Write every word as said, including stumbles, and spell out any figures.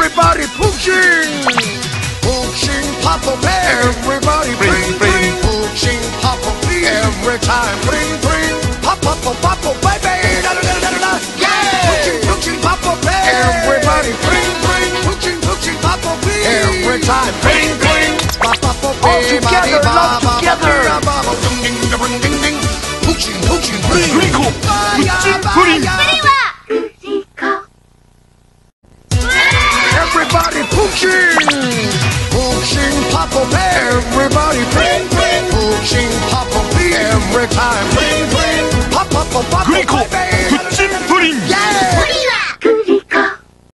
Everybody pushing, pushing Papa Bear. Everybody bring, bring, pushing Papa Bear. Every time, bring, bring, Papa, Papa, Papa, baby. Da, da, da, da, da. Yeah, pushing, pushing Papa Bear. Everybody bring, bring, pushing, pushing Papa Bear. Every time, bring, bring, Papa, Papa, all together, love together. Ding, ding, ding, ding, pushing, pushing, bring. 그리고 멋진 뿌리. Everybody pushing, pushing Papa Bear. Everybody bring, bring, pushing Papa Bear. Every time, bring, bring, Papa, Papa, Papa, baby.